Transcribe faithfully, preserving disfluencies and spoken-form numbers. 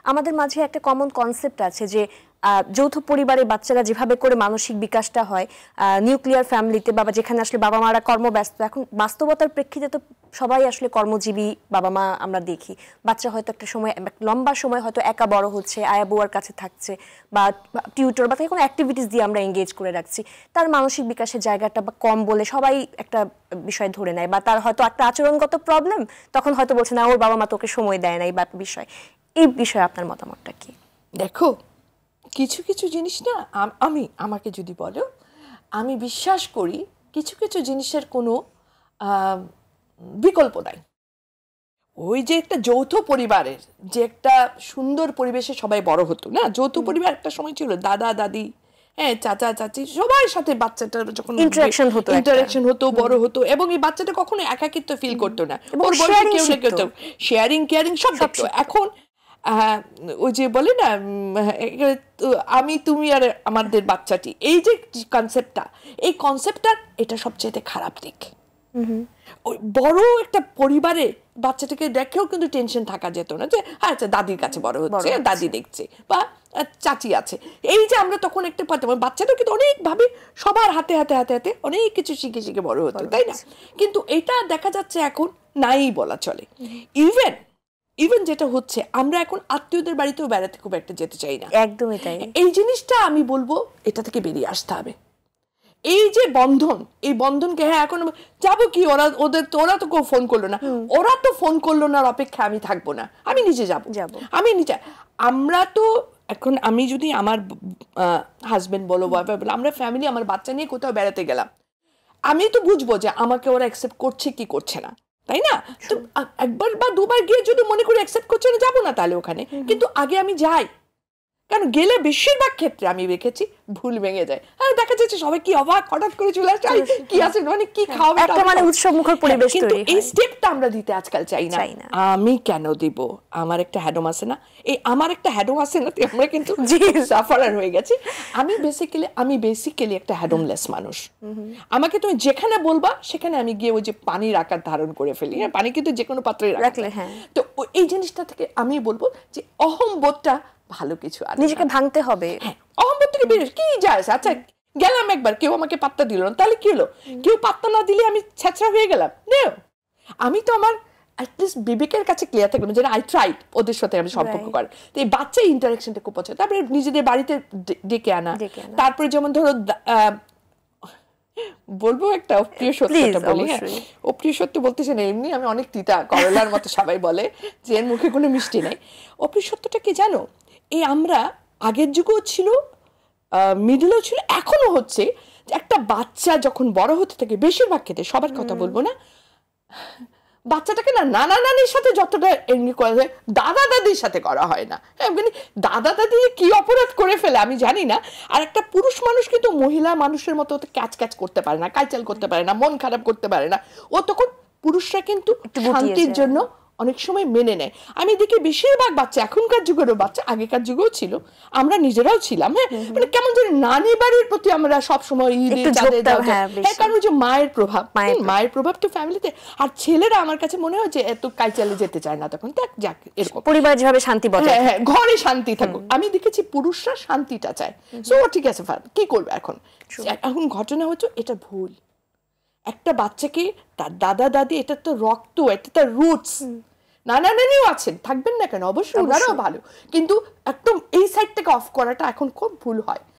আমাদের মাঝে একটা কমন কনসেপ্ট আছে যে যৌথ পরিবারে বাচ্চারা যেভাবে করে মানসিক বিকাশটা হয় নিউক্লিয়ার ফ্যামিলিতে বাবা যেখানে আসলে বাবা মারা কর্মব্যস্ত, এখন বাস্তবতার প্রেক্ষিতে তো সবাই আসলে কর্মজীবী বাবা মা আমরা দেখি। বাচ্চা হয়তো একটা সময় লম্বা সময় হয়তো একা বড় হচ্ছে, আয়া বুয়ার কাছে থাকছে বা টিউটর বা কোনো অ্যাক্টিভিটিস দিয়ে আমরা এঙ্গেজ করে রাখছি, তার মানসিক বিকাশের জায়গাটা বা কম বলে সবাই একটা বিষয় ধরে নেয়, বা তার হয়তো একটা আচরণগত প্রবলেম, তখন হয়তো বলছে না ওর বাবা মা তোকে সময় দেয় না, এই বিষয়। এই বিষয়ে আপনার মতামতটা কি? দেখো, কিছু কিছু জিনিস না, আমি আমাকে যদি বলো, আমি বিশ্বাস করি কিছু কিছু জিনিসের কোনো বিকল্প নাই। ওই যে একটা যৌথ পরিবারের যে একটা সুন্দর পরিবেশে সবাই বড় হতো না, যৌথ পরিবার একটা সময় ছিল, দাদা দাদি, হ্যাঁ, চাচা চাচি, সবার সাথে বাচ্চাটা যখন ইন্টারাকশন হতো ইন্টারাকশন হতো বড় হতো, এবং এই বাচ্চাটা কখনো একাকিত্ব ফিল করতো না, ওর বয়সে কেউ না কেউ তো শেয়ারিং কেয়ারিং সব দেখতো। এখন ওই যে বলে না আমি তুমি আর আমাদের বাচ্চাটি, এই যে কনসেপ্টটা, এই কনসেপ্টটা এটা সবচেয়ে খারাপ দিক। ওই বড় একটা পরিবারে বাচ্চাটাকে দেখেও কিন্তু টেনশন থাকা যেত না যে আচ্ছা দাদির কাছে বড় হচ্ছে, দাদি দেখছে বা চাচি আছে, এই যে আমরা তখন একটা পারতাম। বাচ্চাটা কিন্তু অনেকভাবে সবার হাতে হাতে হাতে হাতে অনেক কিছু শিখে শিখে বড় হতো, তাই না? কিন্তু এটা দেখা যাচ্ছে এখন নাই বলা চলে। ইভেন ইভেন যেটা হচ্ছে, আমরা এখন আত্মীয়দের বাড়িতেও বেড়াতে খুব একটা যেতে চাই না। একদমই তাই। এই জিনিসটা আমি বলবো এটা থেকে বেরিয়ে আসতে হবে। এই যে বন্ধন, এই বন্ধনকে, হ্যাঁ এখন যাবো কি, ওরা ওদের তো ওরা তো কেউ ফোন করলো না, ওরা তো ফোন করলো না অপেক্ষা আমি থাকবো না, আমি নিজে যাবো যাবো আমি নিজে। আমরা তো এখন, আমি যদি আমার হাজবেন্ড বলো বয়ফ্রেন্ড বলো, আমরা ফ্যামিলি আমার বাচ্চা নিয়ে কোথাও বেড়াতে গেলাম, আমি তো বুঝবো যে আমাকে ওরা অ্যাকসেপ্ট করছে কি করছে না, তাই না? তো একবার বা দুবার গিয়ে যদি মনে করি অ্যাকসেপ্ট করছে না, যাবো না তাহলে ওখানে। কিন্তু আগে আমি যাই, কারণ গেলে বেশিরভাগ ক্ষেত্রে আমি দেখেছি ভুল ভেঙে যায়। আর দেখা যাচ্ছে সবাই কি অবাক, হঠাৎ করে চলে আসছে, কি আছে মানে কি খাওয়াবে, একটা মানে উৎসবমুখর পরিবেশ। কিন্তু এই স্টেপটা আমরা দিতে আজকাল চাই না। আমি কেন দিব? আমার একটা হ্যাডম আছে না, এই আমার একটা হ্যাডম আছে না, আমরা কিন্তু সাফারার হয়ে গেছি। আমি বেসিক্যালি আমি বেসিক্যালি একটা হ্যাডমলেস মানুষ। আমাকে তুমি যেখানে বলবা সেখানে আমি গিয়ে ওই যে পানির আকার ধারণ করে ফেলি। হ্যাঁ, পানি কিন্তু যে কোনো পাত্রে রাখলে, হ্যাঁ। তো এই জিনিসটা থেকে আমি বলবো যে অহংবোধটা ভালো কিছু, আর নিজেকে ভাঙতে হবে। হ্যাঁ, অহংবোধ থেকে বেরিয়ে কি যায়? আচ্ছা গেলাম একবার, কেউ আমাকে পাত্তা দিল না, তাহলে কি হলো? কেউ পাত্তা না দিলে আমি ছেঁচড়া হয়ে গেলাম? নেও, আমি তো আমার অ্যাটলিস্ট বিবেকের কাছে ক্লিয়ার থাকলাম যে আই ট্রাইড ওদের সাথে আমি সম্পর্ক করার। তো এই বাচ্চা ইন্টারাকশনটা খুব পছন্দ। তারপরে নিজেদের বাড়িতে ডেকে আনা, তারপরে যেমন ধরো বলবো একটা অপ্রিয় সত্যটা বলি। হ্যাঁ, অপ্রিয় সত্য বলতেছে না, এমনি আমি অনেক তিতা করলার মতো সবাই বলে যে এর মুখে কোনো মিষ্টি নাই। অপ্রিয় সত্যটা কি জানো? এই আমরা আগের যুগেও ছিল, মিডলেও ছিল, এখনো হচ্ছে, একটা বাচ্চা যখন বড় হতে থাকে, বেশিরভাগ ক্ষেত্রে, সবার কথা বলবো না, বাচ্চাটাকে না নানা নানির সাথে যতটা এমনি করা যায় দাদা দাদির সাথে করা হয় না। দাদা দাদি কি অপরাধ করে ফেলে আমি জানি না। আর একটা পুরুষ মানুষ কিন্তু মহিলা মানুষের মতো ক্যাচ ক্যাচ করতে পারে না, কাইচাল করতে পারে না, মন খারাপ করতে পারে না। ও তখন পুরুষরা কিন্তু শান্তির জন্য অনেক সময় মেনে নেয়। আমি দেখি বেশিরভাগ বাচ্চা, এখনকার যুগেরও বাচ্চা, আগেকার যুগেও ছিল, আমরা নিজেরাও ছিলাম, হ্যাঁ, মানে কেমন যেন নানি বাড়ির প্রতি আমরা সবসময় ঈদে চাঁদে যাওয়া, হ্যাঁ, কারণ যে মায়ের প্রভাব, মায়ের প্রভাব তো ফ্যামিলিতে। আর ছেলেরা আমার কাছে মনে হয় যে এত কাইচালে যেতে চায় না, তখন দেখ যাক এরকম পরিবার যেভাবে শান্তি বজায়, হ্যাঁ, ঘরে শান্তি থাকুক। আমি দেখেছি পুরুষরা শান্তিটা চায়। সো ঠিক আছে, কি করবে এখন? এখন ঘটনা হচ্ছে এটা ভুল। একটা বাচ্চাকে তার দাদা দাদি, এটা তো রক্ত, এটা তার রুটস। নানা নানিও আছেন, থাকবেন না কেন? অবশ্যই ওনারাও ভালো, কিন্তু একদম এই সাইড থেকে অফ করাটা এখন খুব ভুল হয়।